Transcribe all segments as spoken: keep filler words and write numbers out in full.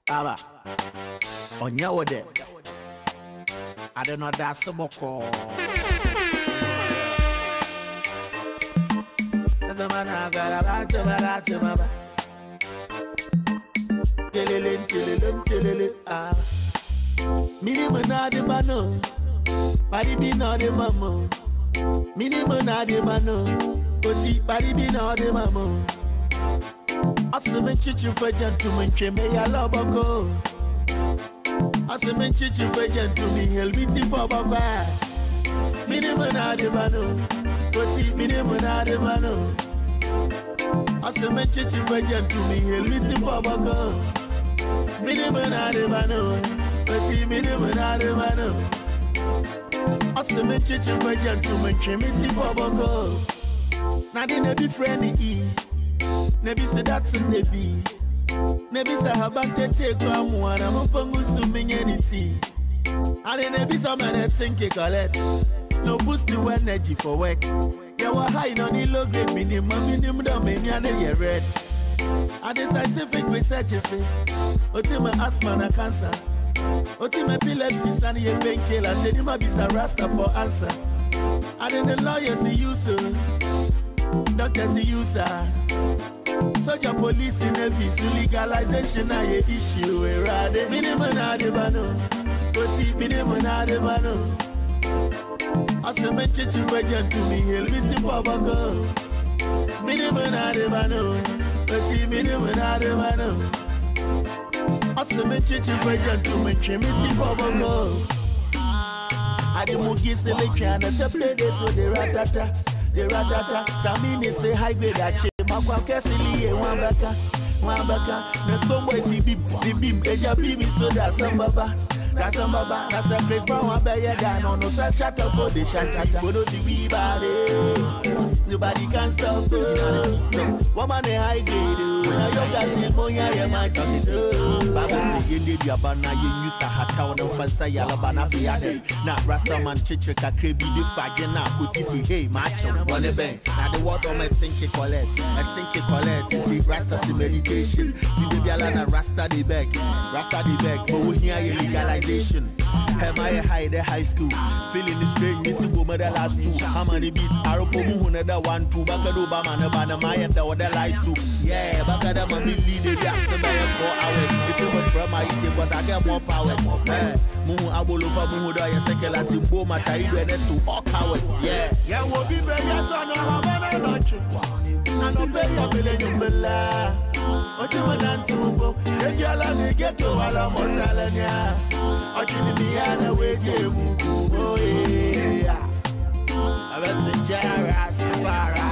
Aba. On your day. I don't know that's some more call. As a man, I got a lot to my lot to my back. Killing, killing, killing, ah. Minimum not the mano. Body be not the mama. Minimum not the mano. Oti body be not the mama. Asime chichi for gentlemen, cheme ya loboko. Asime chichi for gentlemen, helbiti for baba. Minimum not the mano. Oti minimum not the mano. Asime chichi for gentlemen, helbiti for baba. Minimum not the mano. Oti minimum not the mano. Asime chichi for gentlemen, cheme for baba. Now they never be friendly. Nebi say that's in the be. Nebi say how about to take one one. I'm up on consuming anything. And then nebi some of that think it collect. No boost the energy for work. You were high on the low grade minimum minimum domain and you red. And the scientific research is say, Otima asthma and cancer. Otima epilepsy and your painkiller. Say you might be a rasta for answer. And then the lawyers see you so. Doctors see you sir. Soldier police in the peace, legalization are your issue. We're ready. Minimum adibano, Oti minimum adibano. I say me chichi regent to me, he'll be simple bako. Minimum adibano, Oti minimum adibano. I say me chichi regent to me, he'll be simple bako. I did Mugi selection, I say play this with the ratata, the ratata. Samini say high grade that. Makwa kesili one baka, one baka. The stone boy see beam, the beam. Eja beam is so that's some baba, that's some baba. That's a place for one bear down on no such shut up for the shut up. Go to the body, nobody can stop it. Woman a high grade, now you got see moya ya my tongue. Baba say you need your banana, you use a hat on the first say yalabana fiade. Now Rasta man chiche kakrebi the fagin now put if hey macho one bang. Now the water my think it collect. I think it collect, see Rasta the meditation. See the Bialana Rasta the beg, Rasta the beg, but we hear legalization. Am I high the high school? Feeling the strange, me to go my the last two. How many beats? Aropo muhuna the one two. Baka do bama na bana maya the other light soup. Yeah, baka da mami lead the gas to buy four hours. It's too much from my eating, but I get more power. Yeah, muhu abolofa muhu da ya sekela timbo mataido and to all cowards. Yeah, yeah, we'll be ready as I know how many lunch. I no pay your million bella. What you want to do? If you allow me get to all I'm telling ya. What you need me and away you. Oh yeah. I bet the Jara Safara.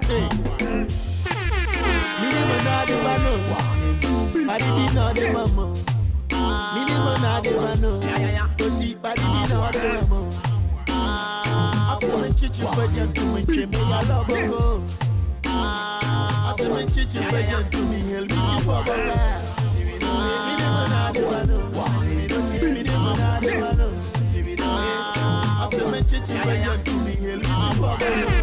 Minimum not the mano. Body be not the mama. Minimum not the mano. Pussy body be not the mama. After the chichi for gentlemen, me I love go. I say me chichi pregnant to me, he'll be for baba. Minimum adibano, minimum adibano. I say me chichi pregnant to me, he'll be for baba.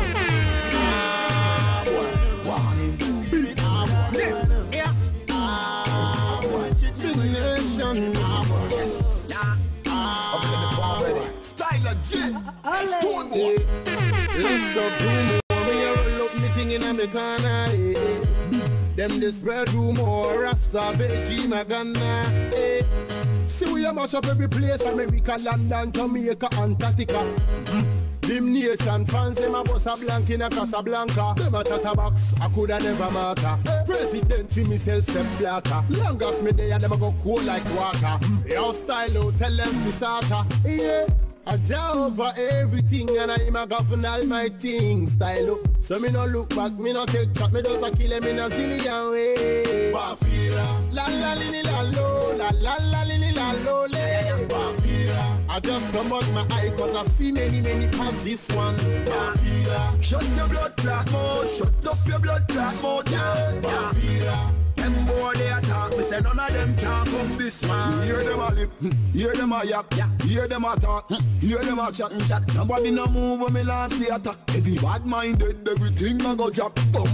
Style of J, Stone Boy. Let's stop doing in a mekana, eh. Them this bread room or Rasta Beji Magana, eh. See we a mash up every place, America, London, Jamaica, Antarctica. Them nation fans, them a boss a blank in a Casablanca. Them a tata box, I coulda never matter. President see myself sem blacker. Long as me there, them a go cool like water. Your style out, tell them this sata, yeah. I jaw over everything and I'm a governor all my things. Style up, so me no look back, me no take shot, me just a kill him in a zillion way. Bafira, la la li li la lo, la la la li li la lo le. Bafira, I just come out my eye cause I see many many past this one. Bafira, shut your blood clot mouth, shut up your blood clot mouth, yeah. Bafira. Them boy they attack, me say none of them can come this man. Hear them a lip, hear them a yap, hear them a talk, hear them a chat and chat. Nobody no move when me launch the attack. Every bad minded, everything I go drop. Come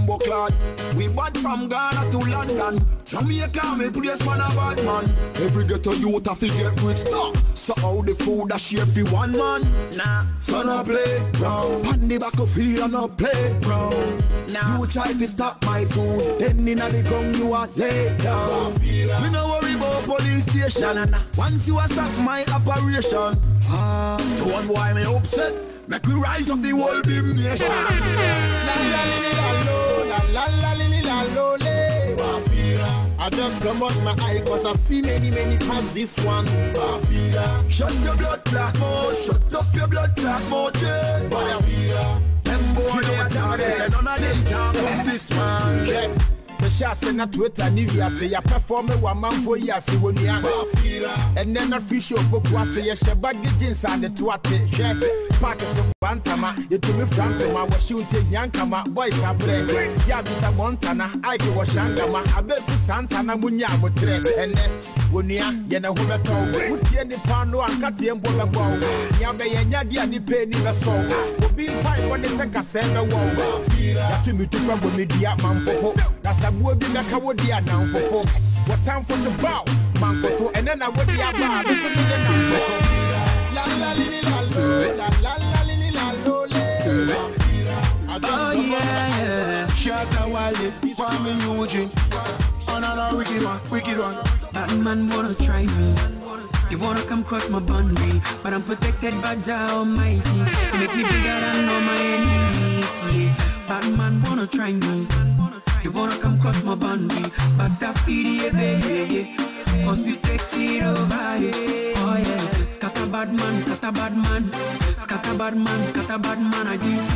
bumbo clad. We bad from Ghana to London. Jamaica, me place man a bad man. Every ghetto youth a fi get rich stuff. So how the food a share fi one man? Nah, son a play round. On the back of field and a play round. Nah, you try to stop my food, then inna the ground you a lay down. Me no worry about police station. Once you a stop my operation, ah, one boy me upset. Make we rise up the whole beam nation. La la li li la lo, la la la li li la lo le. Bafira. I just come out my eye cause I see many many past this one. Bafira. Shut your blood clot mouth, shut up your blood clot mouth. Bafira. Them boy they are down, none of them can come this man. Yeah. The shots in Twitter, Nivea say ya perform a one man for ya, see when you are. And then a fish of book was say, Shabag jeans and the twat, chef, Packers of Bantama, you to me Frankama, was shooting Yankama, boys are brave. Yabisa Montana, I go was Shangama, I bet Santana Munya would trade. And then, when you are, you know who that told, put you in the pando and cut the embola bow. Yabe and Yadia, the penny the soul. Will be fine when they take a sender wall. That to me to come with me, dear Mampo. That's a would be like a wood dear now for folks. What time for the bow? Mampo, and then I would be a bar. This is the number. La la li la lo, la la la li la lo le. Oh yeah, shut up, Wally, for me, Eugene. Another wicked one, wicked one. That man wanna try me. You wanna come cross my boundary, but I'm protected by Jah Almighty. You make me bigger than all my enemies. Yeah, bad man wanna try me. You wanna come cross my boundary, but that feed it, yeah, yeah. Cause we take it over, yeah. Oh yeah, scatter bad man, scatter bad man, scatter bad man, scatter bad man. I give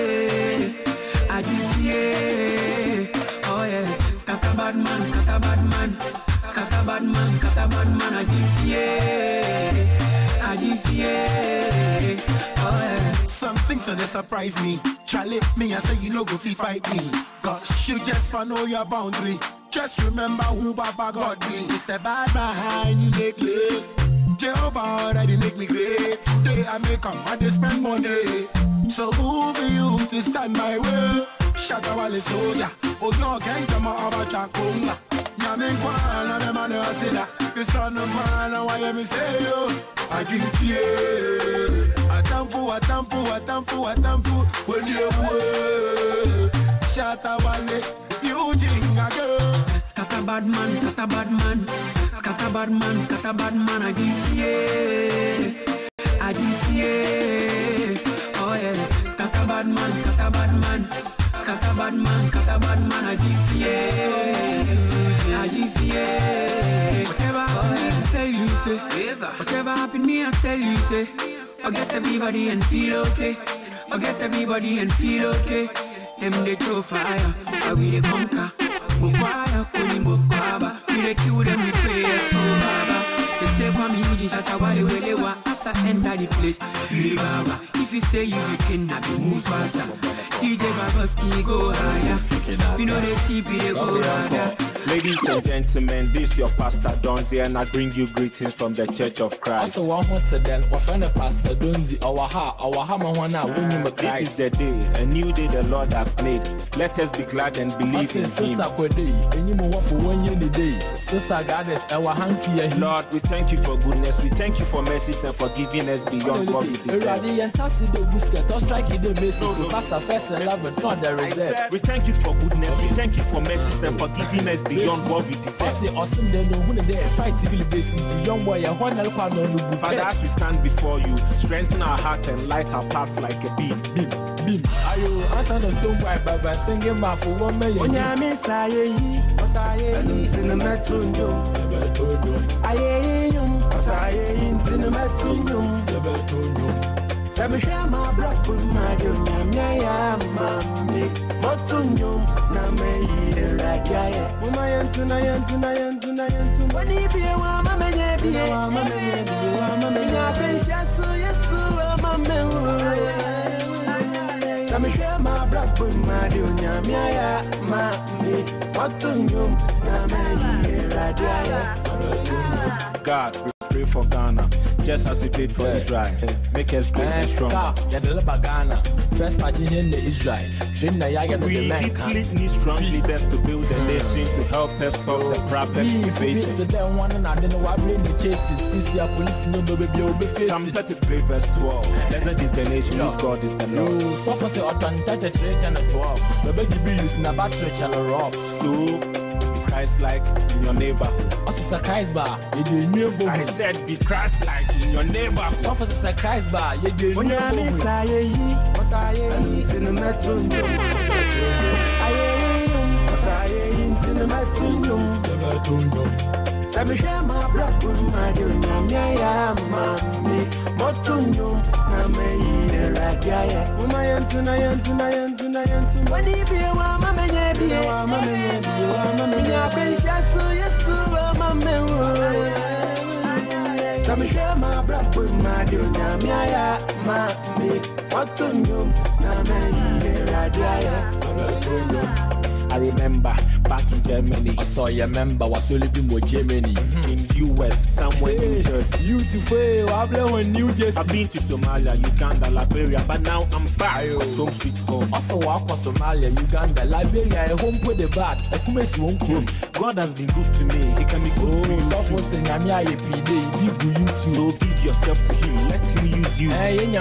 yeah, I give yeah. Oh yeah, scatter bad man, scatter bad man, scatter bad man, scatter bad man. I give yeah, I give yeah. Oh yeah. Some things that surprise me. Charlie, me I say you no go fi fight me. Cause you just wanna know your boundary. Just remember who Baba God be. It's the bad behind you make live. Jehovah already make me great. Today I make come and they spend money. So who be you to stand my way? Shut up all the soldier. Oh no, can't come out of a chakunga. Yamin kwana the man who say that. The son of man, why let me say you? I give you. I damn for, I damn for, I damn for, I damn for. When you were shut up all the Eugene again. Scatter bad man, scatter bad man, scatter bad man, scatter bad man. I give yeah, I give yeah. Oh yeah, scatter bad man, scatter bad man, scatter bad man, scatter bad man. I give yeah, I give yeah. Whatever happened, I tell you say. Whatever happened me, I tell you say. Forget everybody and feel okay. Forget everybody and feel okay. Them they throw fire, but we they conquer. Bukwaya kuni bukwaba, we they kill them with prayers, oh Baba. They say kwa mi uji shata wale welewa, asa enter the place, Baba. If you say you can, I be move faster. D J Baboski go higher, we know they cheap, they go harder. Ladies and gentlemen, this is your Pastor Donzi, and I bring you greetings from the Church of Christ. Also, one more to them, our friend Pastor Donzi, our ha, our hammer one now, when you This is the day, a new day the Lord has made. Let us be glad and believe in Him. Sister Kwede, and you know what for one year the day. Sister Goddess, our hanky. Lord, we thank you for goodness, we thank you for mercy and for giving us beyond what we deserve. We thank you for goodness, we thank you for mercy and for giving us beyond what we deserve. Awesome, they know who they fight to be the young boy. I want to Father, as we stand before you, strengthen our heart and light our path like a beam. Beam, beam. Are you answer the stone by Baba singing my for one million? When I miss I in the metro, I am I in the metro. Let share my breath with my Yam, Mammy, Motunum, Name, Rajaya, Umayan to Nayan to Nayan to Nayan to when he be a woman, maybe a woman, maybe a woman, yes, yes, let me share my breath with my Yam, Mammy, Motunum, Name, Rajaya. God, we pray for Ghana, just as he did for yeah. Israel. Make us great and strong. Yeah, the Ghana. First party in the Israel. We deeply need strong leaders to build a nation to help us solve the problems we face. Psalm thirty-three verse twelve. Blessed is the nation whose God is the Lord. So Christ-like in your neighborhood. I said be Christ-like in your neighborhood. So for a Christ bar, you do. When you say ye, was I in the metro? I in the metro. Samishama brother, my dear, Namia, Mammy, Motunum, Namay, Radia, Umayan tonight, tonight, tonight, when he be a mamma, maybe a mamma, maybe a mamma, yes, yes, mamma. Samishama brother, my dear, Namia, Mammy, Motunum, Namay, Radia. I remember back in Germany. I saw your member was only been with Germany. Mm-hmm. In U S, somewhere in New Jersey. Beautiful, I've been New Jersey. I've been to Somalia, Uganda, Liberia, but now I'm back. Oh. Home sweet home. Also, walk for Somalia, Uganda, Liberia, home with the bad. God has been good to me. He can be good to you. So give yourself to Him. Let Him use you.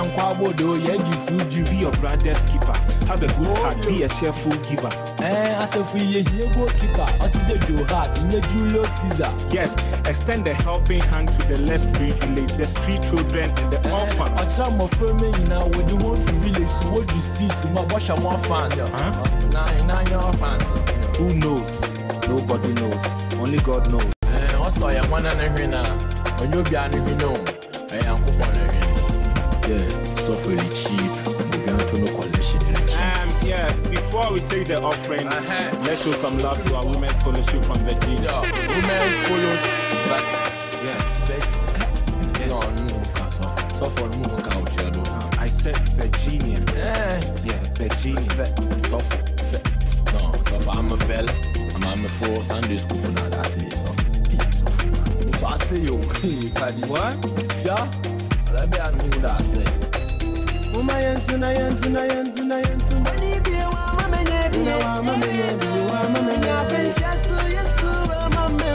Be your brother's keeper. Have a good heart. Be a cheerful giver. As if we here goalkeeper, until your heart in the Julius Caesar. Yes, extend the helping hand to the less privileged, the street children and the orphans. I saw my family now with the whole village, so what you see to my wash and more fans. Nine, nine, your fans. Who knows? Nobody knows. Only God knows. Also, I am one and a half now. When you be an know, I am one and a half. Yeah, so very cheap. We are to no collection. Um, yeah, before we take the offering, uh-huh. let's show some love to our women's fellowship from Virginia. Yeah. Women's follows, but yes, yeah. no, no, no, so for no, no, I said Virginia. Yeah, yeah, Virginia. So for, no, so for I'm a fella, I'm a four Sunday school for now. That's it. So, so I say you, what? Yeah, let me know that I say. Umayan tunayan tunayan tunayan tunayan be wa mama nyebi wa mama nyebi wa mama nyebi yesu yesu wa mama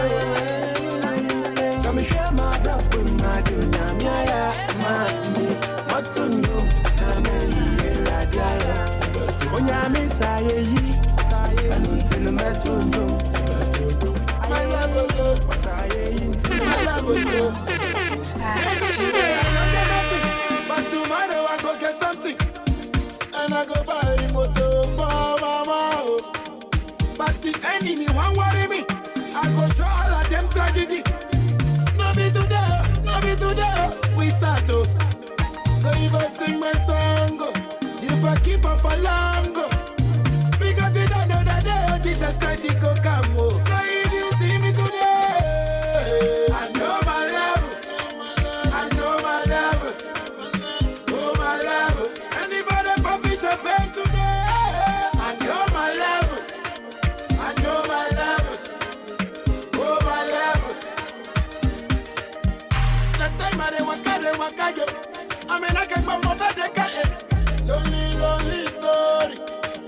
Some share my brother my dunya miya mami matunyo na me radia onya mi saye yi saye anuntin metunyo I love you saye yi I love you but tomorrow I go get something, and I go buy a motor for mama. But the enemy won't worry me. I go show all of them tragedy. No be today, no be today. We start to. So if I sing my song, if I keep up for long, because you don't know that day Jesus Christ he go come. So if you see me today, I know my love, I know my love. Anybody publish a pen today? I know my love. I know my love. Oh my love. The time I waka de waka yo. I mean I can go more better ka eh. Lonely lonely story.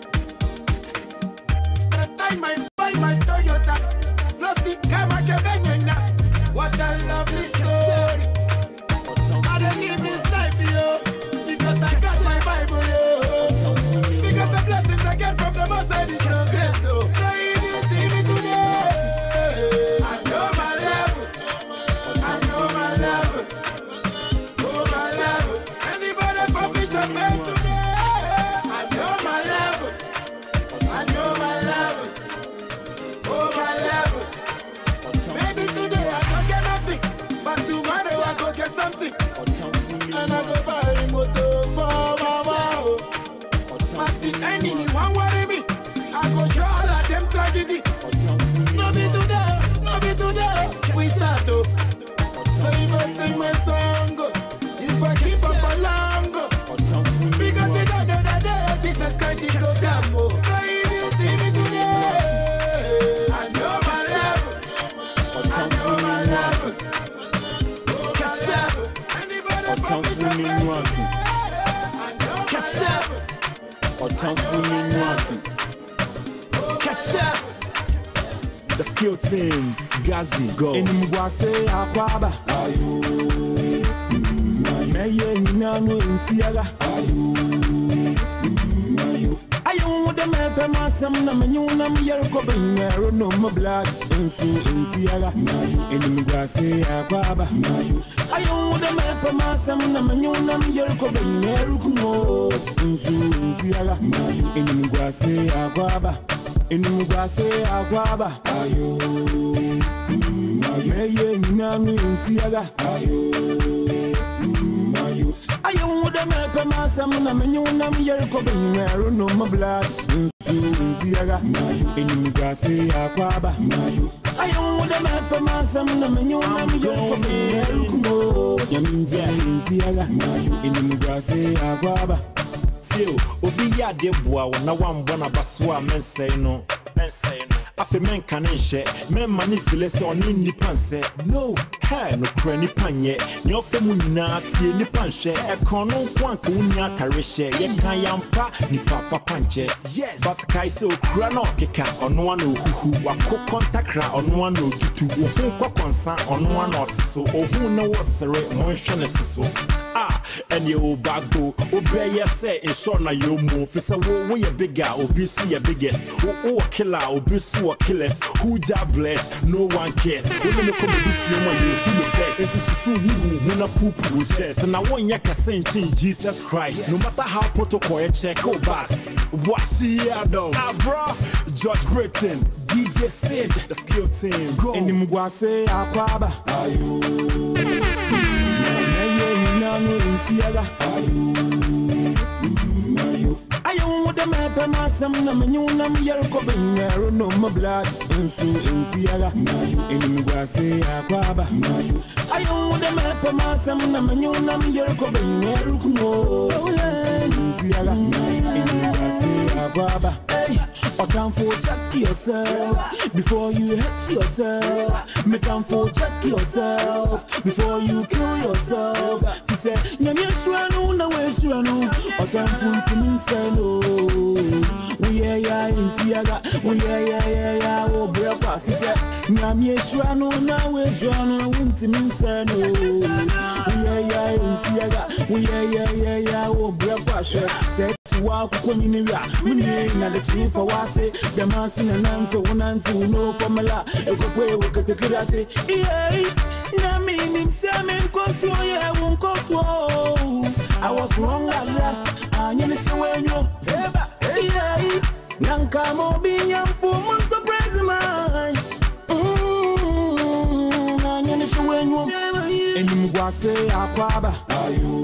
The time I buy my Toyota, flossy kama kebenyena. What a lovely story. I don't need this life yo. Because I got my Bible, yo. Because the blessings I get from the Most High is so great, though. So if you see me today, I know my love. I know my love. Oh, my love. Anybody publish a pen today? I know my love. I know my love. Oh, my love. Maybe today I don't get nothing, but tomorrow I go get something. And I go buy a motor for mama. But the enemy won't worry me. I go show all of them tragedy. No be today, no be today. We start to. So if I sing my song, if I keep up for long, because you don't know that day Jesus Christ he go come. So if you see me today, I know my love. I know my love. Catch up. The skill team, Gazi, go. In Mwase Akwaba, ayu. Meye Nano in Siaga, ayu. Ayu, the map, Massam, Namanuna, Yerko, no more blood, in Su in Siaga, in Mwase Akwaba, ayu. Ayu, the map, Massam, Namanuna, Yerko, Nerukumo, in Su in Siaga, in Mwase Akwaba. In Mugase Aguaba, ayo. Meye Nami in Siaga, ayo. Ayo, the Mapa Massam, Namanam, Yerko, Nero, no more blood, in Siaga, in Mugase Aguaba, ayo, the Mapa Massam, Namanam, Yerko, Nero, Yaminja in Siaga, in Mugase Aguaba. Obiya deboa na wambona baswa men say no men say no afi men kanishe men manifile se oni nipa nse no ha no kra nipa nye ne ofemu nyina tie nipa nhye e kono kwanka wunya kareshe ye kan yampa nipa papa nche yes but kai se okura na okeka ono ana ohuhu wakoko ntakra ono ana otutu ohun kwakonsa ono ana otiso ohun na wosere monhwe ne siso ah and you bago obey say in short na you move fi say wo we bigger obi see your biggest o killer obi so killers who ja bless no one cares we no come this no one you who the best is so who na poop share so na one yak say Jesus Christ no matter how protocol check go back what see do ah bro George Britain D J Sid the skill team go in Mugwase Akwaba ayo Nano in Siaga, ayu, ayu. Ayu, the map, Massam, Namanam, Yerko, Nero, no more blood, in Su in Siaga, in Mugase Akwaba, ayu, the map, Massam, Namanam, Yerko, Nero, in Siaga, in Mugase Akwaba. Or time for check yourself before you hurt yourself. Make time for check yourself before you kill yourself. He said, Nyamyashwanu, na weshwanu. Or time for me say no. We are ya in Siaga, we are ya ya ya oh breakfast. He said, Nyamyashwanu, na weshwanu. Winti me say no. We are ya in Siaga, we are ya ya ya oh breakfast. Said to walk when you know we need the chief for what. The man sing and answer one answer no formula. A good way we could take it. Yeah, Namin, Samin, Cosmo, I won't go. I was wrong at last. I nearly saw when you ever. Yeah, Nanka Mobi, young woman, surprise mine. Hm, I nearly saw when you and you was say, Aquaba. Are you?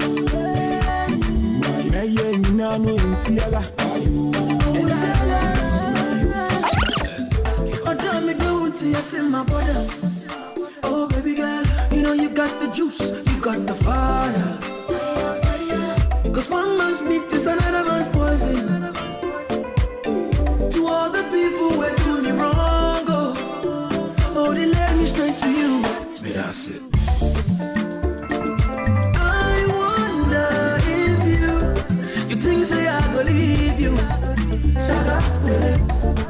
Maye, Nano, in Siaga. Are you? Yes, in my brother. Oh, baby girl, you know you got the juice, you got the fire. Cause one man's meat is another man's poison. To all the people who do me wrong, oh, oh, they led me straight to you. But that's it. I wonder if you, you think say I believe you. Saga, really?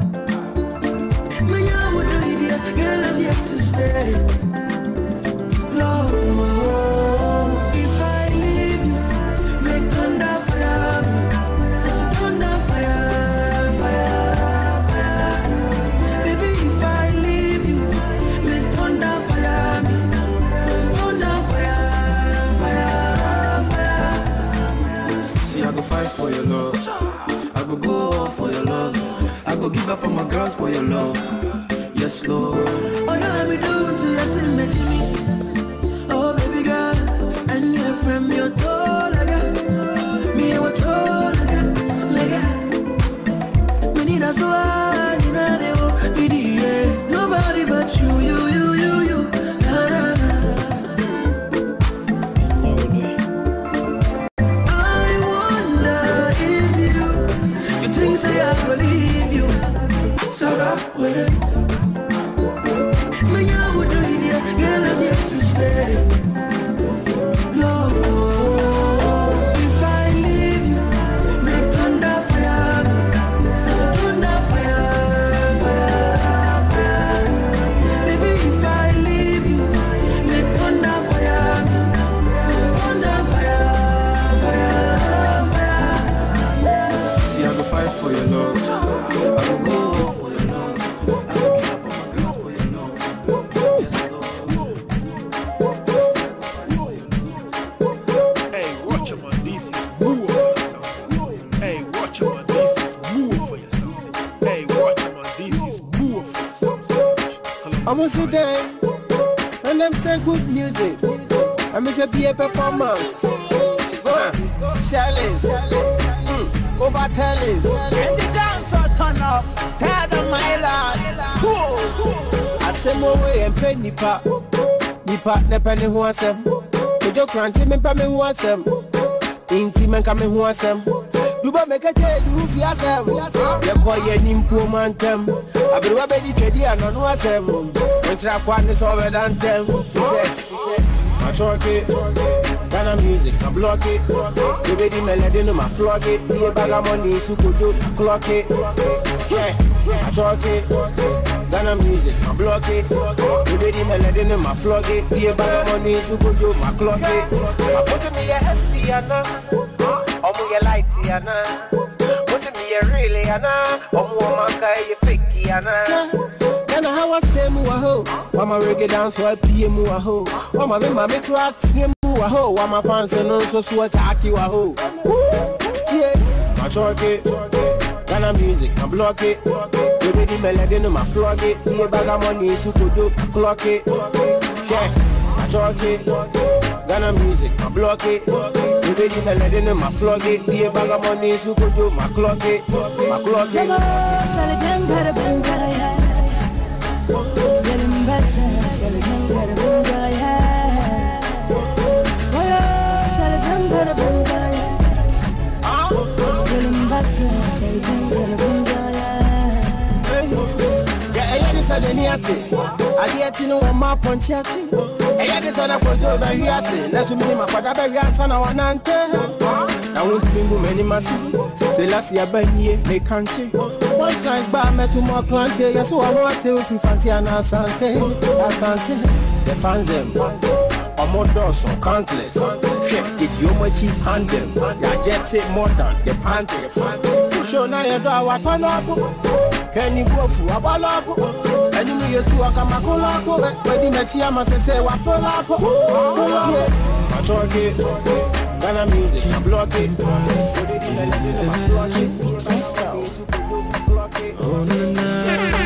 Girl, I'm yet to stay. Love, if I leave you, make thunder fire me. Thunder fire, fire, fire. Baby, if I leave you, make thunder fire me. Thunder fire, fire, fire. See, I go fight for your love. I go go off for your love. I go give up on my girls for your love. Yes, Lord. Oh, now we do to us in the Jimmy. Oh, baby girl, and your friend, you're tall again. Me, you're tall again. We need us so hard, you know, we need nobody but you, you, you, you, you. Na, na, na. I wonder if you, you think say I believe you. So that with it. Girl, I'm sit there and them say good music. I miss a be a performance. Go, challenge, mm. over talents. And the dancer turn up, tired of my lad. I say more way and pay nipa. Nipa ne penny who wants them. The joke crunchy me pay me who wants them. Inti men come who wants them. Duba make a tell you if you are them. You call your name poor man them. I be rubber the trade and on was them. When trap one is over than them. He said, he said, I chalk it. Ghana music, I block it. You be the melody, no my flog it. Be a bag of money, so go do clock it. Yeah, I chalk it. Ghana music, I block it. You be the melody, no my flog it. Be a bag of money, so go do my clock it. I put me a hefty and I'm your lighty and put me a really and I'm a guy, you fake and and how I say muaho, Mama reggae dance so I pee muaho. Mama me mama crack see muaho. Mama fans and also swatch aki waho. Yeah, I chalk it. Ghana music, I block it. You read the melody, no my flog it. Be a bag of money, so go do clock it. Yeah, I chalk it. Ghana music, I block it. You read the melody, no my flog it. Be a bag of money, so go do my clock it. My clock it. Getting better, getting better, better, yeah. Oh, getting better, better, yeah. Getting better, getting better, better, yeah. Yeah, I just had any at it. I get to know one more punch at you. I just had a photo by you. I say, that's me, my father, by your son, I want to enter. I won't be many massive. Say, last year, by here, make country. One time, by me to more country. Yes, so I want to if you fancy an asante. Asante, the fans them. Or more dozen, countless. Check it, you much hand them. Ya jet it more than the panties. Show now your door, what on up. Can you go for a ballop? And you need to walk a macolaco. But the next year, must say, what for up? I chalk it. Ghana music, I block it. Oh, no, no.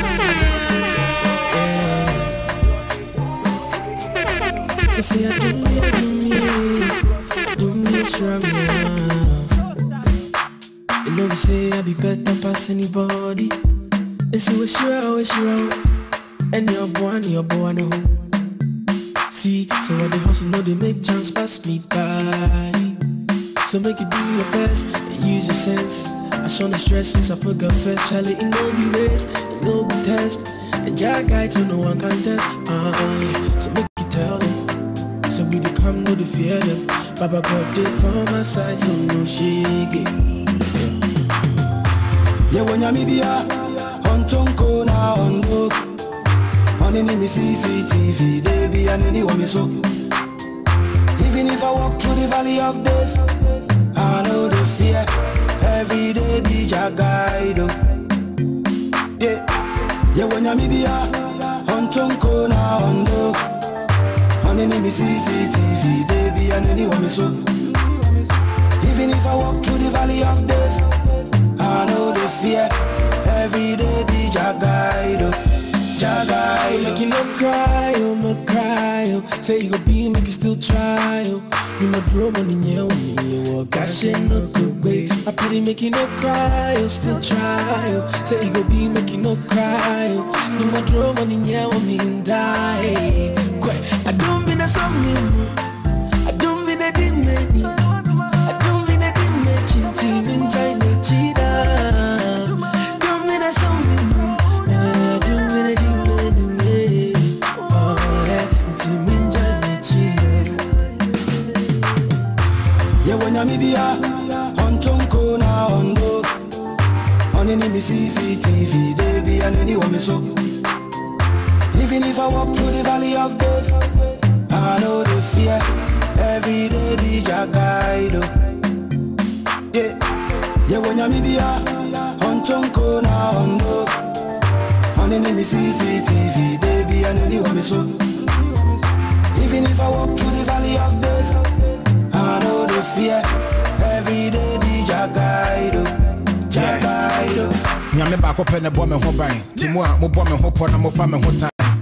You see, I do me, do me strong enough. You know, we say I be better past anybody. They say, we're sure, we're sure. And your boy, and your boy, no. See, so when they hustle, know they make chance pass me by. So make it do your best and use your sense. I saw the stress since I put God first. Charlie, it no be race, it no be test. And Jack guide so no one can test. Uh-uh. So make you tell them. So we do come, no they fear them. Baba God did for my side, so no shake. Yeah, when you're media, on Tonko na on do. On any C C T V, they be and anyone me so. Even if I walk through the valley of death, I know the fear. Every day be your guide. Yeah, yeah, when you're media, on Tonko na on do. On any C C T V, they be and anyone me so. Even if I walk through the valley of death, I know the fear. Every day be your guide. Jagai, make you no cry, oh no cry, oh. Say you go be, make you still try, oh. You no draw money, yeah, when you walk, I say no good way. I pity make you no cry, oh, still try, oh. Say you go be, make you no cry, oh. You no draw money, yeah, when you die. I don't be the song, I don't be the dimmy, I don't be the dimmy, team in China, cheetah. Don't be the song. Media, on Tonko na on do. On any C C T V, they be and anyone me so. Even if I walk through the valley of death, I know the fear. Every day be your guide. Yeah, yeah, when you're media, on Tonko na on do. On any C C T V, they be and anyone me so. Even if I walk through the valley of death, I know the fear. Every day be your guide, your guide. Nyame back up in the bomb and hobby. Timua, mo bomb and hop on a mo farm and hot time.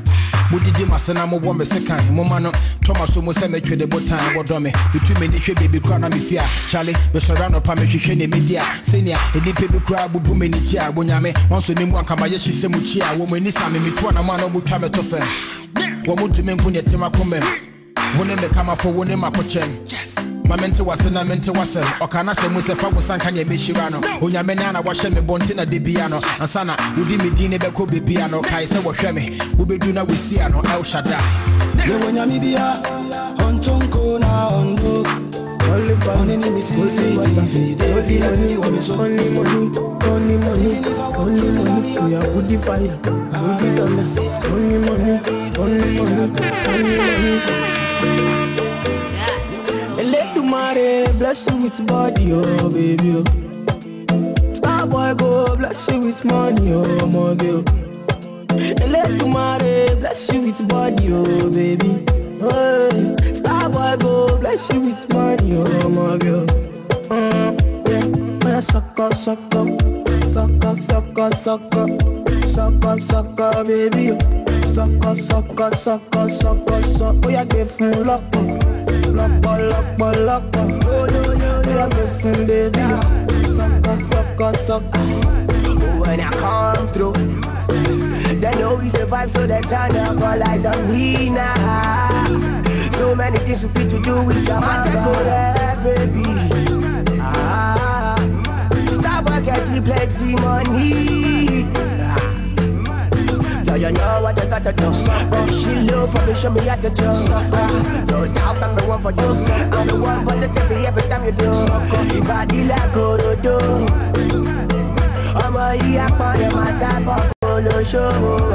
Mudidi Masana mo one second, Momano, Thomas Musa make the botan, Wadome, between me, the baby crown me fear, Charlie, the Serrano Pamishi media, senior, a deep baby crab, Buminicha, Bunyame, once in one Kamayashi Semuchia, woman is a Mitwana Mano Butametofen. What would you mean when you tell my comment? When they come up for one in my cochen. My mentor was in a mentor was a or can I say Musafa was Sankanya Mishirano, Unyamena was Shemi Bontina de Piano, and Sana, Udimi Dine Beko Piano, Kaisa was Shemi, Ubeduna with Siano, El Shaddai. Yawanyamibia, on Tonko na on book. Only found in Mississippi, they only money, only money, only money, only money, we are good fire, good dollar, only money, only money, only money. Let you marry, bless you with body, oh baby. Oh. Star boy go, bless you with money, oh my girl. Let you marry, bless you with body, oh baby. Oh, star boy go, bless you with money, oh my girl. Mm, yeah, yeah, suck up, suck up, suck up, suck up, suck up, suck up, suck up, baby. Suck up, suck up, suck up, suck up, suck up. Oh yeah, get full up. Lock, lock, lock, oh yeah, listen, baby. Sucker, sucker, sucker. When I come through, they know we survive, so they turn up all eyes on me now. So many things we fit to do with your man, go there, baby. Ah, stop getting plenty money. You know what I gotta do. She love for me, show me how to do. No doubt I'm the one for you. I'm the one for the T V every time you do. Your body like Orodo. I'm a yak on the matter for polo show.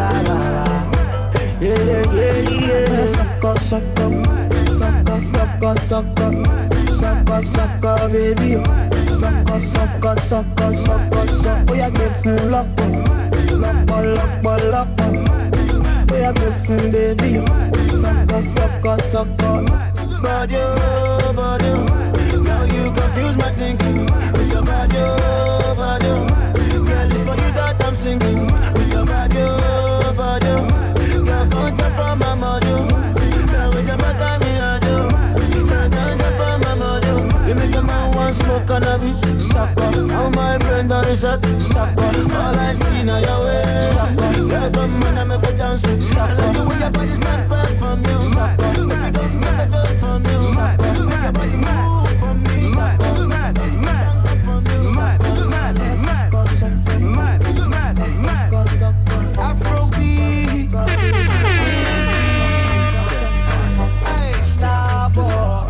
Yeah, yeah, yeah. Sucker, sucker, sucker, sucker, sucker, sucker, sucker, baby. Sucker, sucker, sucker, sucker, sucker. Oh, yeah, get full up. Lock, lock, lock, we are good, baby. Sucker, sucker, sucker. Body, body. Now you confuse my thinking with your body, body. Girl, it's for you that I'm singing with your body, body. Girl, come jump on my model. Girl, with your back on me, I do. Girl, come jump on my model. You make a man want smoke cannabis. Sucker, how my friend on the shot. Sucker, all I see now your way. Sucker, girl, come on and make a dance. Sucker, I like the way your body's not bad from you. Sucker, let me go make a good from you. Sucker, make your body move for me. Sucker, mad, mad, from you. Mad, mad, mad, mad, mad, mad, Afrobeat. Star boy.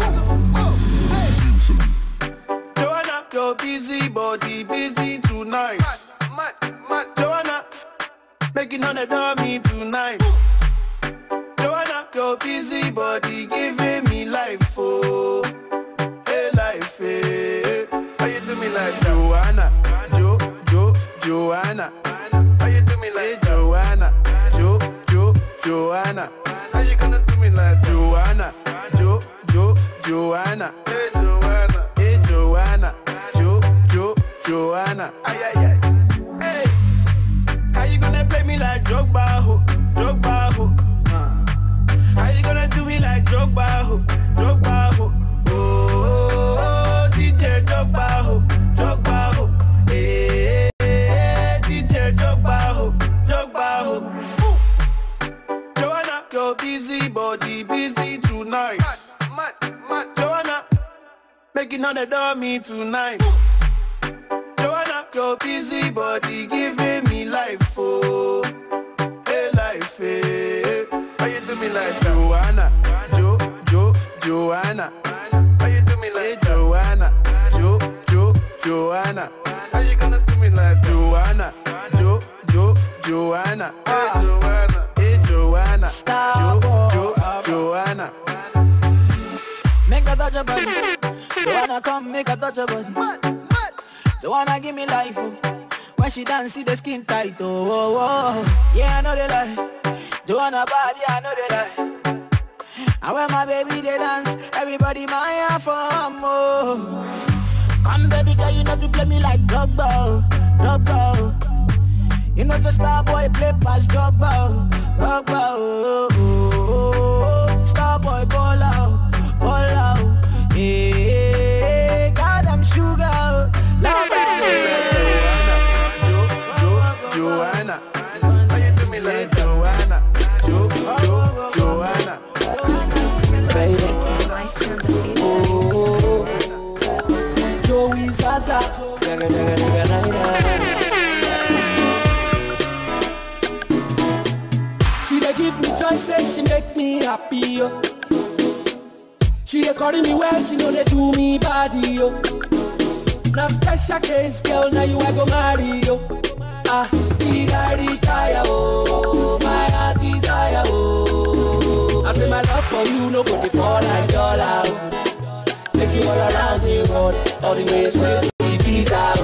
Joanna, your busy body busy tonight. Mad, mad, Joanna, making on the dummy tonight. Joanna, your busy body giving me life, oh, hey life, hey. How you do me like Joanna, Jo, Jo, Joanna? How you do me like Joanna, Jo, Jo, Joanna? How you gonna do me like Joanna, Jo, Jo, Joanna? Hey Joanna, hey Joanna, Jo, Jo, Joanna? Ay ay ay. Hey, how you gonna play me like Drogba, ho, Drogba, ho? Uh. How you gonna do me like Drogba, ho, Drogba, ho? Oh, oh, oh, D J Drogba, ho, Drogba, ho. Hey, hey, D J Drogba, ho, Drogba, ho. Ooh. Joanna, your busy body busy tonight. Mad, mad, mad. Joanna, making on the dummy tonight. Ooh. Joanna, your busy body giving me life, oh, hey life, hey. How you do me like Joanna, Jo, Jo, Joanna? How you do me like Joanna, Jo, Jo, Joanna? How you gonna do me like Joanna, Jo, Jo, Joanna? Hey Joanna, hey Joanna, Jo, Jo, Joanna? Make a touch your body, Joanna come make a touch your body. Joanna give me life, oh. When she dance, see the skin tight, oh, oh, oh. Yeah, I know they lie. Joanna body, I know they lie. And when my baby they dance, everybody my for more. Come baby girl, you know to play me like Drogba, Drogba. You know the star boy play past Drogba, Drogba. Jaga jaga jaga naira. She dey give me choices, she make me happy, yo. She dey carry me well, she know they do me body, yo. Now special case, girl, now you I go marry, yo. Ah, did I retire, oh, my heart desire, oh. I say my love for you, no go dey fall like dollar, oh. Take you all around the world, all the way straight to Ibiza,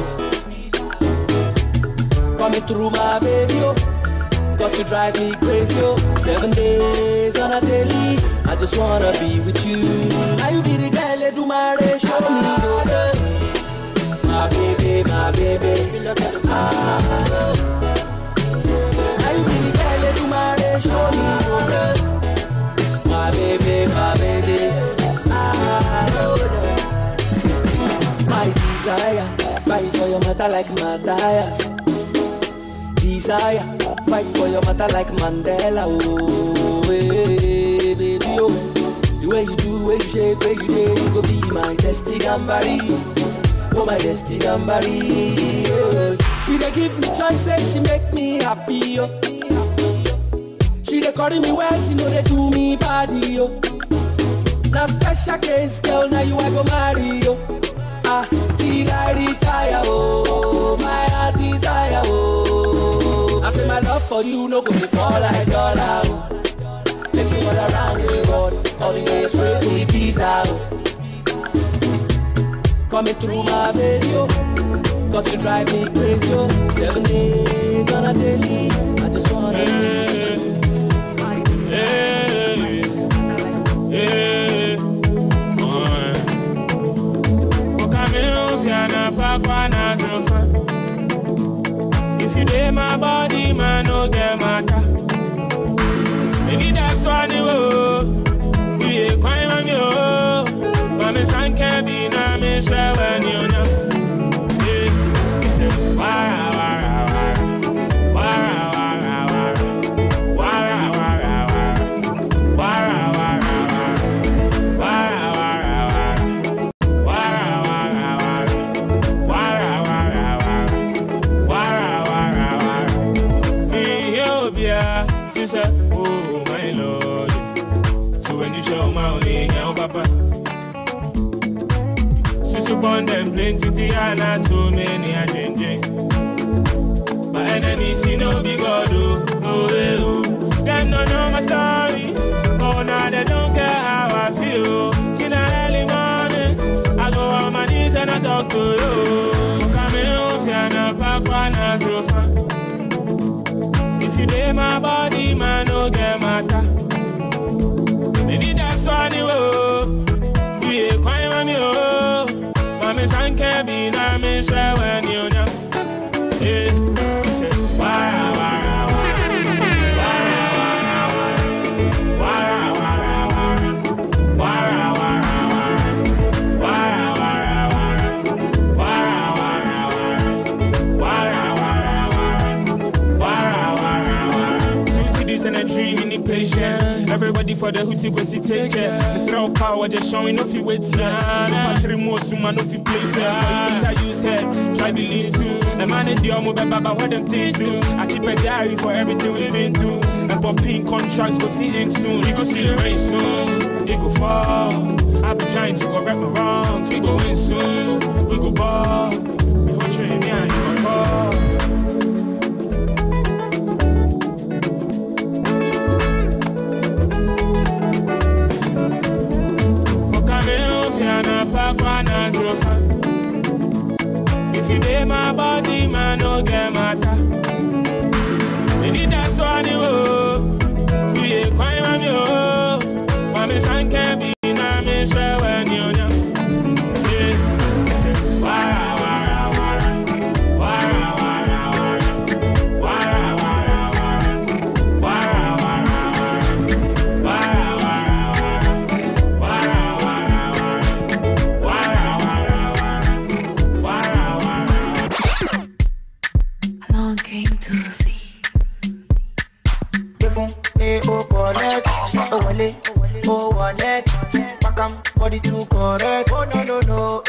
oh. Coming through my baby, oh. Cause you drive me crazy, oh. Seven days on a daily, I just wanna be with you. Now you be the girl that do my race, show me your girl. My baby, my baby, feel like a ah. Now you be the girl that do my race, show me your girl. My baby, my baby, ah. My desire, fight for your matter like Matthias. Desire, fight for your matter like Mandela, oh, hey, baby, oh. The way you do, way you shake, way you do, you go be my destiny gambari, oh, my destiny gambari, oh. She dey give me choices, she make me happy, oh. She dey carry me well, she know they do me body, oh. Now special case, girl, now you I go marry, oh. Ah, till I retire, oh, my heart desire, oh. I say my love for you, no go be fall like dollar, oh. Take you all around the world, all the way straight to Ibiza, oh. Coming through my video, cause you drive me crazy, oh. Seven days on a daily, I just wanna hey, be hey, hey. If you did my body, man, no get matter. Maybe that's why they will. We ain't quite on you. Mama san can't be na me share when you know. Yeah, he said, wara wara wara, wara wara wara, wara wara wara, wara wara wara, wara wara wara, wara wara wara. Oh my Lord, so when you show my only now, Papa, so upon them plenty the island, so many are changing. My enemies see no big God, oh, oh, oh. Them don't know my story, oh, now they don't care how I feel. See the early mornings, I go on my knees and I talk to you. Come in, see I'm a papa and a girlfriend. If you did my body, man, no get matter. Maybe that's why you will. We ain't quite on you. Mama san can't be na me share when you know. Yeah, he said, wara wara wara, wara wara wara, wara wara wara, wara wara wara, wara wara wara, wara wara wara. And a dream in the patient. Everybody for the hootie go see take care. Mister All Power just showing off you wait now. No three more soon man if you play fair. I use head, try believe too. The man in the armor baba what them things do. I keep a diary for everything we've been through. And popping contracts go see ink soon. We go see the race soon. It go fall. I've been trying to correct my wrongs. We go win soon. We go ball. We go train me and you go call. If you did my body, man, no get matter. Maybe that's why you will. We ain't quite on you. Mama san can't be na me share when you know. Yeah, he said, wara wara wara, wara wara wara, wara wara wara, wara wara wara, wara wara wara, wara wara wara, wara wara wara. Along came to see. Oh, connect, oh, wale, oh, one neck, back am, body to correct. Oh, no, no, no,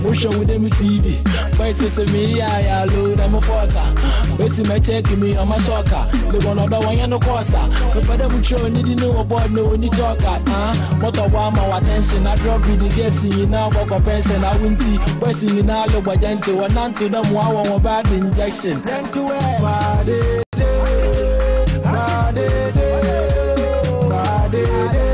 motion with them T V. Voices of me, yeah, load, I'm a fucker. Basically, my check me on my shocker. They wanna know why no cosa. But for them, show need know about no need talker. Ah, what a warm our attention. I drop with the guessing in now, walk up pension. I wouldn't see. Wessing in all over gentle. One not to them, wow, one bad injection. Thank you, body, body, body,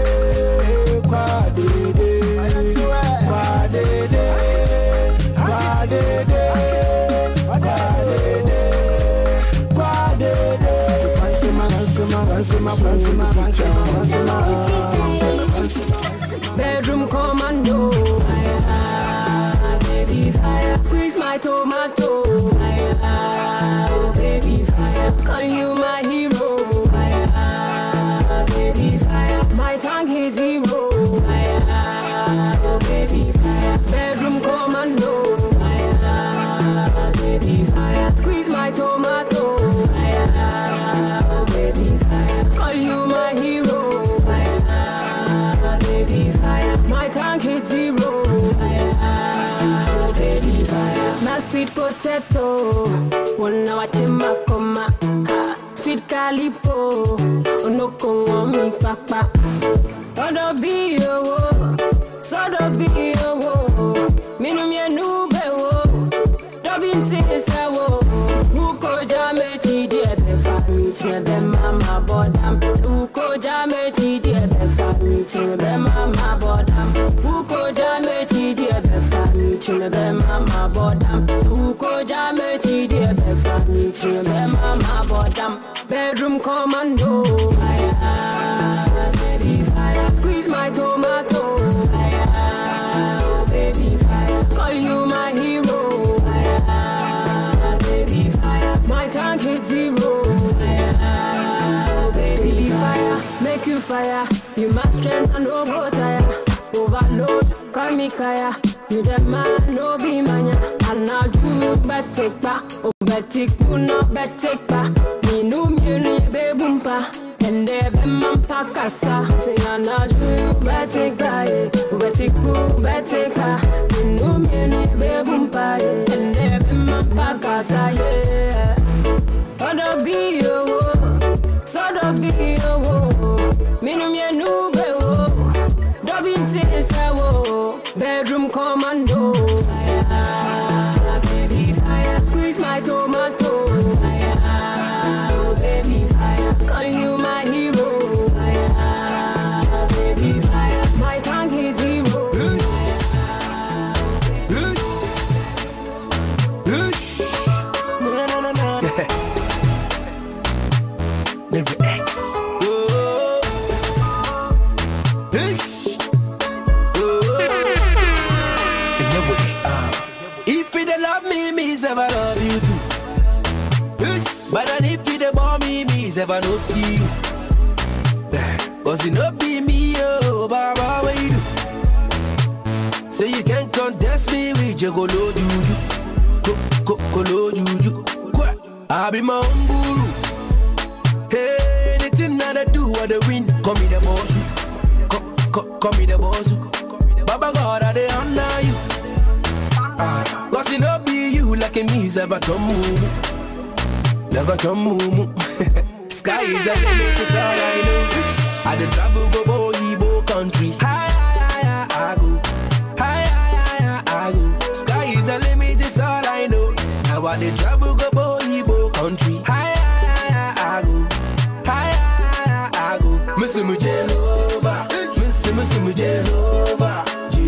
bedroom commando, fire, baby fire, squeeze my tomato, fire, oh baby fire, call you my hero, fire, baby fire, my tongue is zero, fire, oh baby fire, bedroom commando, fire, baby fire, squeeze my tomato, fire, oh baby fire, call you my hero, fire, baby fire, my tongue hits zero, fire, oh baby fire, my sweet potato, one hour chima coma, sweet calipo, no come me papa, odo be yo, sodo be yo, minum ye nube wo, dobin tisa wo, uko jame chi de be fami chi be mama bodam, uko jame chi de be fami chi be mama bodam, uko jame chi de be fami chi be mama bodam, uko jame chi de be fami chi be mama bodam, bedroom commando, fire, baby fire, squeeze my tomato, fire, oh baby fire, call you my hero, fire, baby fire, my tank hits zero, fire, oh baby fire, make you fire, you my strength and no go tire, overload, call me kaya, you the man, no be mania, and now you bet take back, oh bet take you no bet take back, me no me no be bumpa, and they be man pakasa, say and now you bet take back, oh bet take you bet take back, me no me no be bumpa, and they be man pakasa, yeah, odo be yo, sodo be yo, me no me no be wo, dobin tisa wo, bedroom commando, fire, baby fire, squeeze my tomato, fire, oh baby fire, call you my hero, fire, baby fire, my tongue is zero, fire, no no no no no, never X. Never love you too. But then if you the bomb me, me never no see you. Cause it not be me, oh, Baba, what you do? So you can't contest me with your golo juju. Golo juju. I be my own guru. Hey, anything that I do, I the win. Call me the boss. Call, call me the boss. Baba God, I they honor you. Ah, cause it not be you like a me, Zaba Tomu. Never Tomu. Sky is a limit, is all I know. I the travel go go Igbo country. Hi, hi, hi, I go. Hi, hi, hi, I go. Sky is a limit, is all I know. Now I the travel go go Igbo country. Hi, hi, hi, I go. Hi, hi, hi, I go. Miss Jehovah, Miss Miss Jehovah.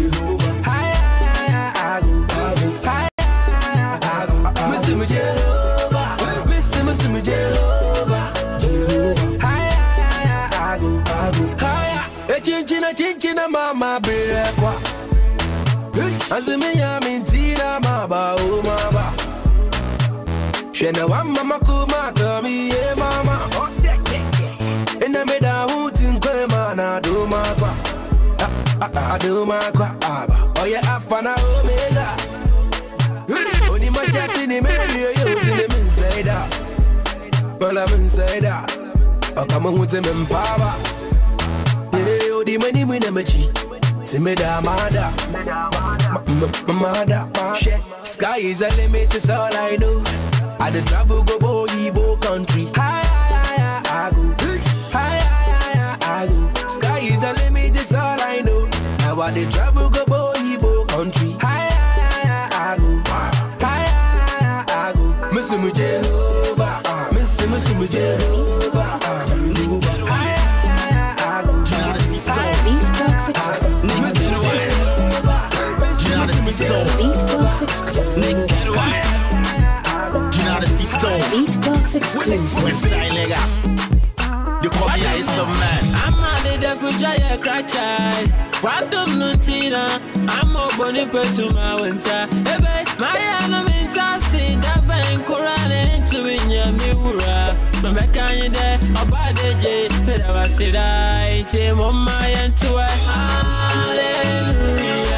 Chinchina chinchina mama berekwa Azumi ya mintina maba o maba Shena wa mama kuma kami ye mama Ina meda hutin kwe mana do makwa Ado makwa aba Oye afana omega Oni mashasi ni meli yo yo Tine minsaida Wala minsaida Okama hute mempower The money we never cheat. Timida mada, mada, sky is a limit, it's all I know. I the travel go Boyibo country. Hi, hi, hi, I go. Hi, hi, hi, I go. Sky is a limit, it's all I know. Now I the travel go Boyibo country. Hi, hi, hi, I go. Hi, hi, hi, I go. Miss me Jehovah, Miss Miss me Jehovah. Hi, hi, hi, I go. Beatbox exclusive. You call me I some man. I'm a the future cratchy. What do Nutina? I'm a bonny to my winter. My animator say that bank Koran into in your mirror. My mechanic there, about the J. But I was said I say, Mama, and to a hallelujah.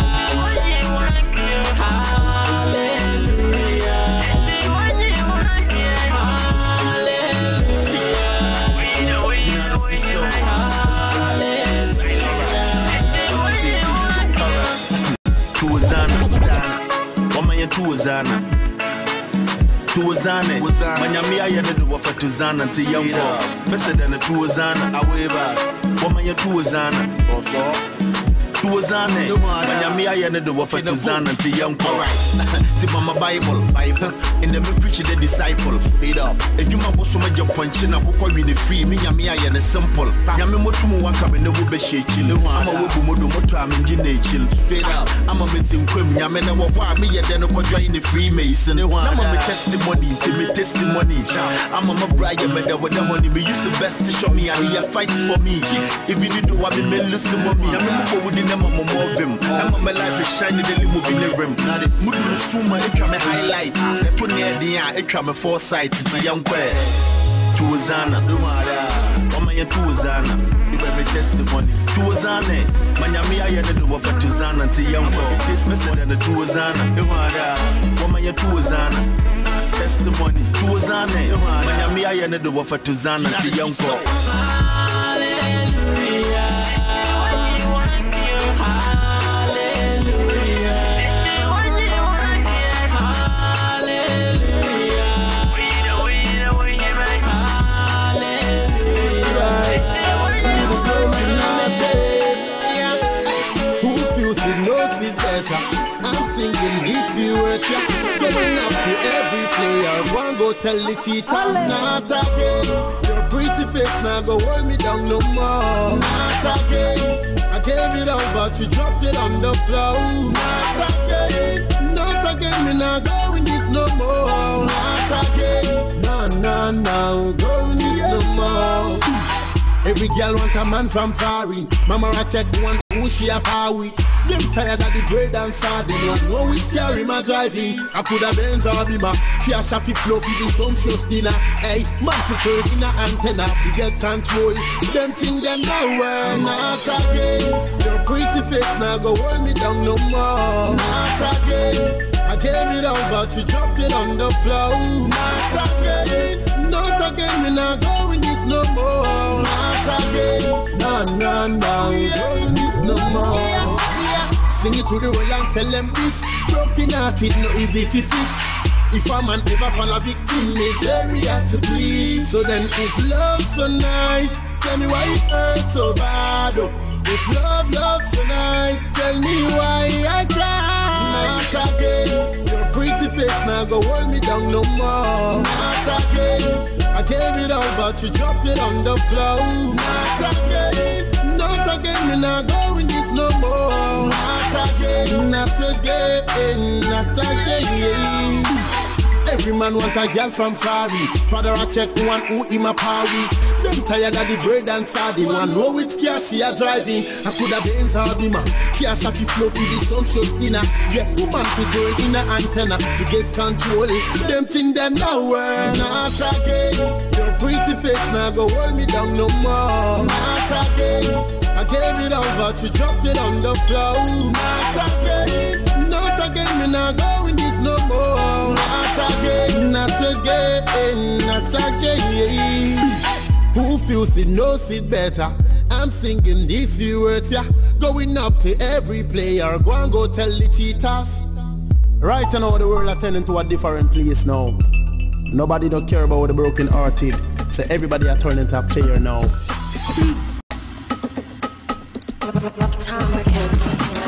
Tuwazana Tuwazane Manyamia yene do wafa tuzana Nti yango Mese dene tuwazana Aweba Wamanya tuwazana Tuwazane Manyamia yene do wafa tuzana Nti yango Ti mama Bible Bible In the me preach the disciple Straight up Ejuma boso maja punchina Kukwa wini free Minyamia yene simple Nyame motumu wanka mene wube shechil Ama wubu modo moto aminjine chill Straight up Ama meti mkwem Nyame na wawa Miye dene kwa jwa ini Freemason Nama me testimony Ti me testimony Ama mabraya meda wada money Me use the best to show me And he a fight for me If you need to wabi me listen to me Nyame mko wudi nema mamo vim Ama my life is shining Deli mubi ne rim Mudu nusuma Ikra me highlight Neto near the eye Ikra me foresight Ti yankwe Tuwazana Wama ya tuwazana Ibe me testimony Tuwazane Manyamia yene do wafa tuzana Ti yankwe Tis mese dene tuwazana Wama ya tuwazana Testimony Tuwazane Manyamia yene do wafa tuzana Ti yankwe Getting up to every player, one go tell the cheaters not again. Your pretty face now go hold me down no more. Not again. I gave it all but you dropped it on the floor. Not again. Not again. Me not going this no more. Not again. No, no, no. Going this no more. Every girl want a man from foreign. Mama I check one who she a power. Them tired of the bread and sardine. You know which carry my driving. I could have Benz or Bima. Kia Shafi flow for the sumptuous dinner. Hey, man to turn in a antenna to get control. Them thing them nowhere. Not again. Your pretty face now go hold me down no more. Not again. I gave it all but you dropped it on the floor. Not again. Not again. Me not going this no more. Not again. No, no, no. Going this no more. Sing it to the world and tell them this. Broken hearted, no easy to fix. If a man ever fall a victim, it's very hard to please. So then if love so nice, tell me why it hurts so bad. Oh. If love, love so nice, tell me why I cry. Not again. Your pretty face now go hold me down no more. Not again. I gave it all but you dropped it on the floor. Not again. Not again. Me not going this no more. Not again. Not again. Not again. Every man want a girl from Fari. Father I check one who in my power. Them tired of the bread and sardine. One know which car she a driving. I could have Benz or Bima. Kia Shafi flow for the sumptuous dinner. Get woman to join in a antenna to get control. Them thing them nowhere. Not again. Your pretty face now go hold me down no more. Not again. I gave it all but you dropped it on the floor. Not again. Not again. Me not going this no more. Not again. Not again. Not again. Who feels it knows it better. I'm singing these few words, yeah. Going up to every player. Go and go tell the cheaters. Right now the world attending to a different place now. Nobody don't care about the broken hearted. So everybody are turning to a player now. Love time again.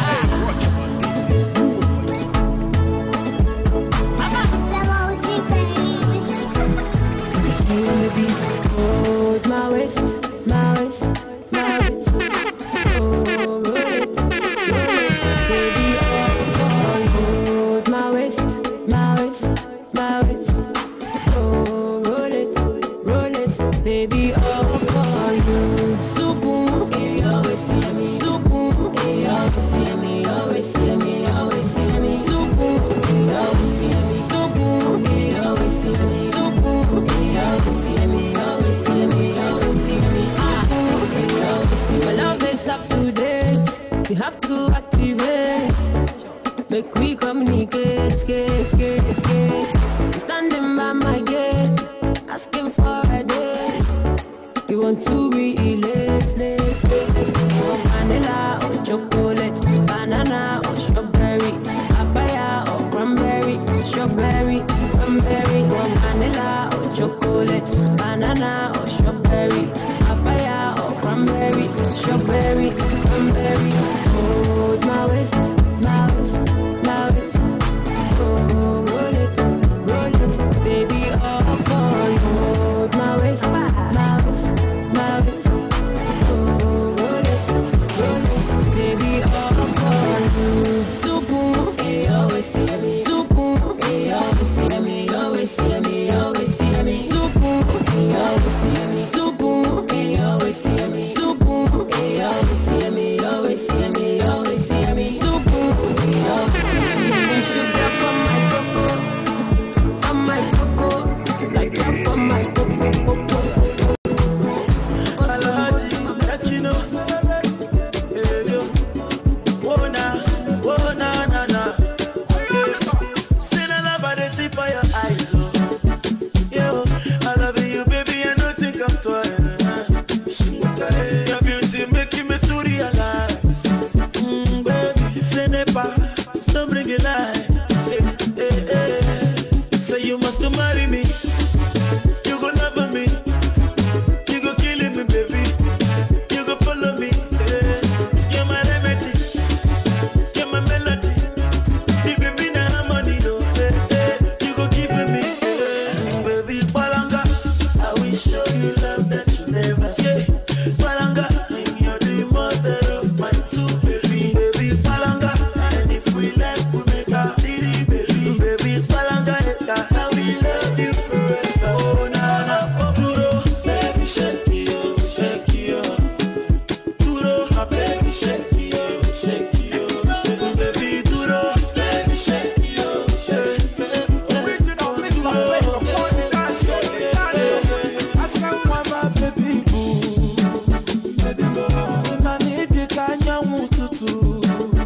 Hold my waist, my waist, my waist. Oh, roll it, roll it, baby, all for you. Hold my waist, my waist, my waist. Oh, roll it, roll it, baby, all for you. Supu, eh, always see me. Supu, eh, always see me, always see me, always see me. Supu, eh, always see me. Supu, eh, always see me. Supu, eh, always see me. My love is up to date. We have to activate. Make we communicate, get, get, get. Standing by my gate, asking for a date. We want to be late, late, late. Oh, vanilla or chocolate, banana or strawberry, papaya or cranberry, strawberry, cranberry. Oh, vanilla or chocolate, banana or strawberry, papaya or cranberry, strawberry, cranberry. Hold my waist, my waist, my waist. Oh, roll it, roll it, baby, all for you. Hold my waist, my waist, my waist. Oh, roll it, roll it, baby, all for you. Supu, eh, always see me. Supu, eh, always see me, always see me, always see me. Supu, eh, always see me. Supu, eh, always see me. Supu, eh, always see me, always see me, always see me. Supu, eh, always see me. Sugar from my cocoa, from my cocoa, like that from my cocoa. Don't bring it light. Hey, hey, hey. Say you must marry me. You go love me. You go killing me, baby. You go follow me. Hey. You're my remedy. You're my melody. The baby na harmony, no. Hey, hey. You go give me, hey. Baby Palanga. I will show you love that you never see. Palanga, you're the mother of my two baby. Baby Palanga. We like we make a baby, baby, baby, Palanga, I will love you forever. Oh, na na, duro, baby, shake you, shake you, duro, my baby, shake you, shake you, shake baby, duro, baby, shake you, shake baby. Original Mister Flavor, morning dance, I sang my baby boo, baby boo, and I need the kind of mututu.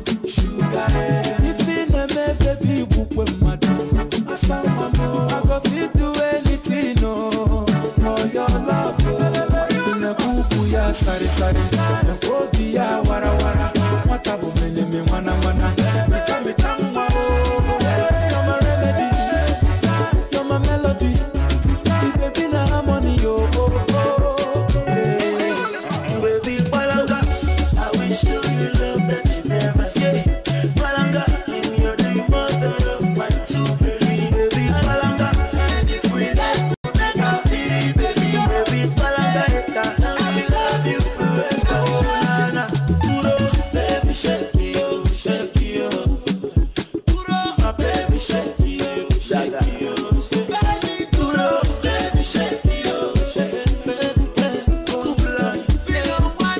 If you never baby book with my dog, I go fit do anything no for your love. In a kuku ya sari sari, na kobi ya wara wara. Watabu mene me wana wana, me chami chama oh. You're my remedy, you're my melody. The baby na harmony oh oh oh. Hey, baby Palanga, I will show you love that you never see. Palanga, you're the mother of my two baby, baby Palanga. And if we like, we make a baby, baby, baby Palanga, I will love you forever. Oh, Nana, Duro, baby, shake you, shake you, Duro, my baby, shake you, shake you, baby, Duro, baby, shake you, shake you, good life, feel one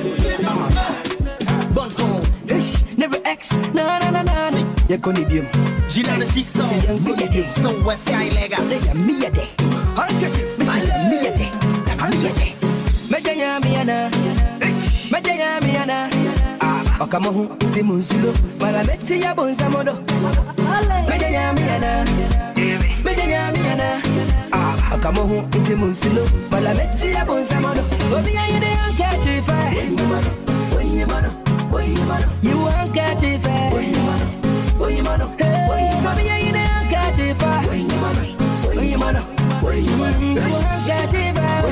day. Bon con, ish, never X, na na na na. Y'a qu'on est bien. J'ai l'air de système, Stone West Sky Lega. Miyade, handkerchief, miyade, miyade. Majaya miyana, majaya miyana. Okamohu, timunzulo, malameti ya bonzamodo. Majaya miyana, majaya miyana. Akamohu into Munsulo, Falameti Abonsamono, Obia in the catchy fire. You won't catch it fire. Obia in the catchy fire. You won't catch it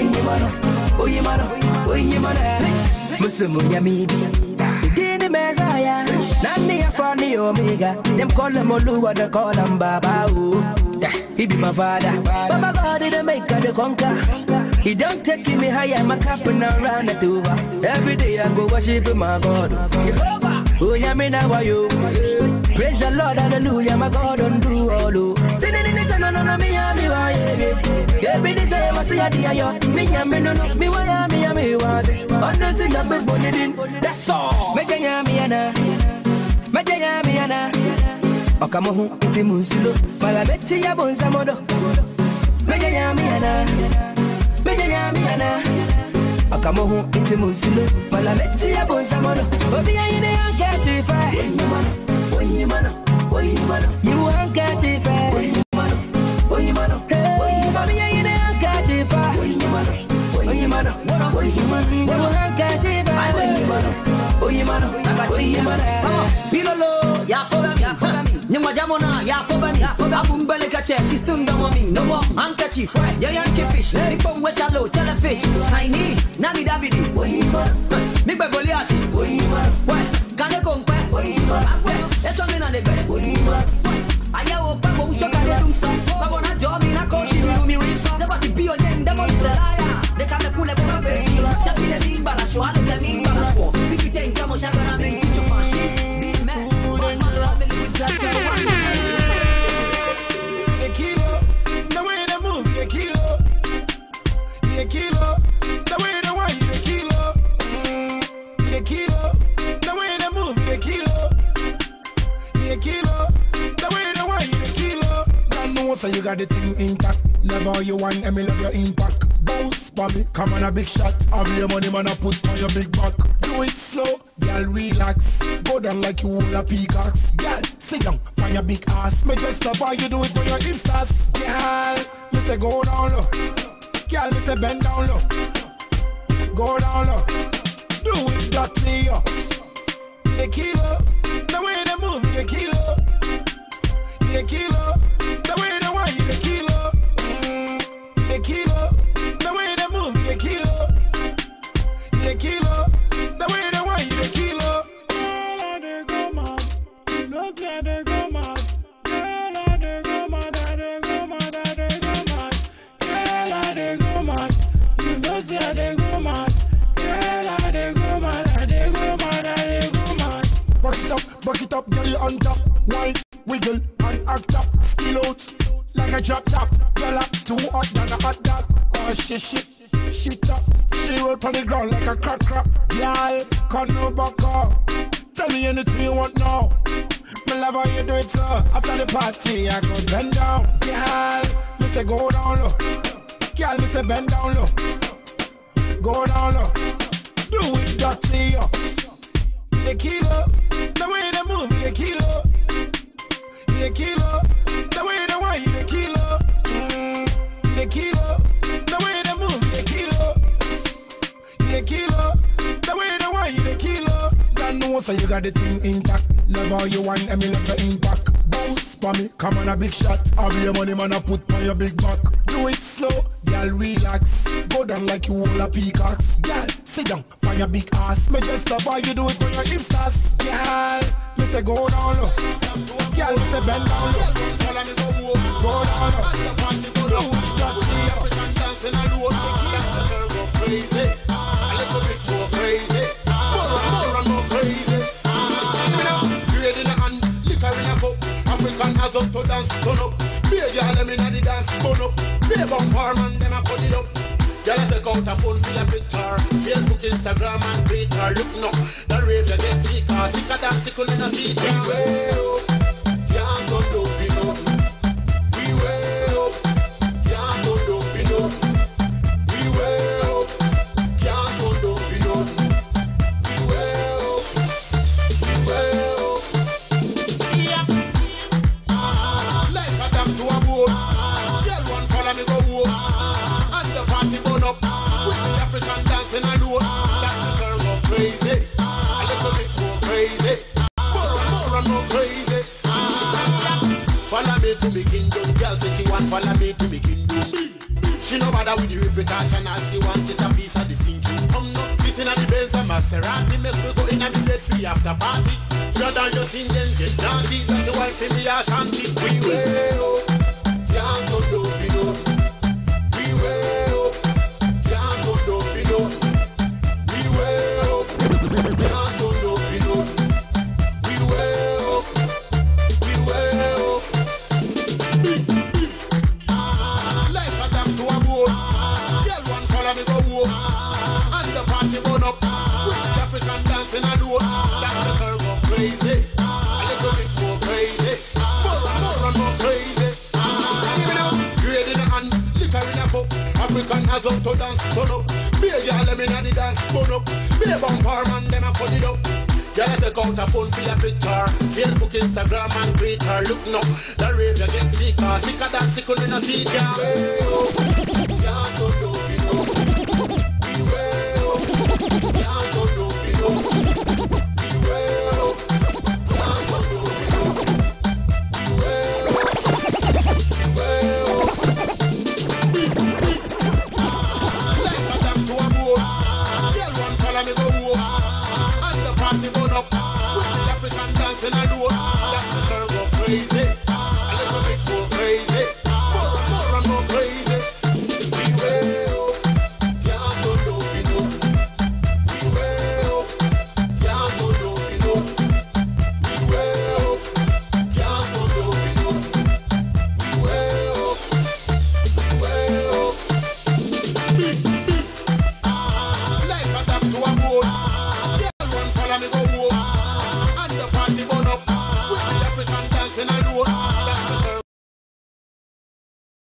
fire. Musumu Yamidi, Dini Messiah, Nani from the Omega, them call them Oluwa, they call them Baba. He be my father, but my body the maker, the conquer. He don't take me higher, my cap and around the tuba. Every day I go worship my God. Oh, yeah, me now, you praise the Lord, hallelujah, my God, don't do all. Sitting in the tunnel, no, me, I'm me, the same, I see a dear, me, I'm me, no, me, why I'm me, I'm me, was it? On the thing I've been born in, that's all. Make a yamiana, make a yamiana. Okamohu iti Munsulo, Malabeti ya Bonsamodo. Meja yamiana, meja yamiana. Okamohu iti Munsulo, Malabeti ya Bonsamodo. Obia ine ya catch it fire. You won't catch it fire. Obia ine ya catch it fire. You won't catch it fire. Pilolo, ya follow me, follow me. Nimwajamona, ya follow me. Abumbele kache, she still don't want me. No more handkerchief, giant fish. Let me come where shallow, jellyfish. Tiny, Nami Davidi. Me by Goliath. What? Can you come back? Let's come in on the bed. I have a papa who shot at the sun. I want a job in a coach, she will be resolved. The body be on them, the money salaya. They can't pull up on a bed. Shut me the big bala, show all the Jamie Bala. If you think I'm a shagana, bring it to fashion. The kilo, the way they move, the kilo, the kilo, the way they wind, the kilo, the kilo, the way they move, the kilo, the kilo, the way they wind, the kilo. God knows so you got the thing intact. Love how you want and me love your impact. Bounce for me, come on a big shot. Have your money man I put on your big back. Do it slow, girl relax. Go down like you hold a peacocks. Girl, sit down on your big ass. Me just love how you do it on your instas. Girl, you say go down low. Girl, you say bend down low. Go down low. Do it dirty yo. The kilo, the way they move, the kilo. The kilo, the way they wind, the kilo. The kilo, the way they move, the kilo. The kilo, the way they wind, the kilo. Girl, they go mad. Look at they go mad. Girl, they go mad. They go mad. They go mad. Girl, they go mad. You know say they go mad. Girl, they go mad. They go mad. They go mad. Buck it up, buck it up, get it on top. Wine, wiggle, and act up. Skill out like a drop top. Girl up too hot than a hot dog. Oh shit, shit, shit up. She roll on the ground like a crack crap. Y'all, cut no back up. Tell me anything you want now. Me love how you do it, so after the party, I go bend down. Y'all, me say go down low. Y'all, me say bend down low. Go down low. Do it dirty, yo. The kilo, the way they move, the kilo. The kilo, the way they wind, the kilo. Mm, the kilo, the way they move, the kilo. The kilo, the way they wind, the kilo. God knows so you got the thing intact. Love how you want and me love the impact. Bounce for me, come on a big shot. Have your money man I put on your big back. Do it slow, girl relax. Go down like you hold a peacocks. Girl, sit down on your big ass. Me just love how you do it on your instas. Girl, me say go down low. Girl, me say bend down low. Follow me go home. Go down low. Do it dirty. African dancing alone. Make that girl go crazy. A little bit more crazy. More and more and more crazy. Grade in a hand, liquor in a cup. African has up to dance, turn up. Be a girl, them inna the dance, turn up. Be a bumper man, them a cut it up. Girl, I take out a phone for your picture. Facebook, Instagram, and Twitter. Look no, the rave you get sicker. Sicker than sickle in a seat. We way up, can't go down for nothing. We way up, can't go down for nothing. We way up, can't go down for nothing. We way up, we way up. Yeah, ah, like a dam to a boat. Girl, one follow me go home. to me kingdom. Girl say she want follow me to me kingdom. She no bother with the repercussion, all she want is a piece of the sinking. Come now, sitting on the Benz and Maserati, make we go in and be dead free after party. You done your thing, then get naughty. That's the one for me, Ashanti. We will, can't go do it, no. We will, can't go do it, no. We will, can't go do it, no. We will, we will. Ah, like a damn to a boat. Girl, one follow me go walk. And the party burn up. With the African dancing alone. That make her go crazy. A little bit more crazy. More and more and more crazy. Grade in a hand, liquor in a cup. African has out to dance, turn up. Be a girl, let me know the dance, turn up. Be a bumper man, them a cut it up. Girl, take out a phone for your picture. Facebook, Instagram, and Twitter. Look now, the rave you get sicker. Sicker than sick on in a seat, yeah. Can't go do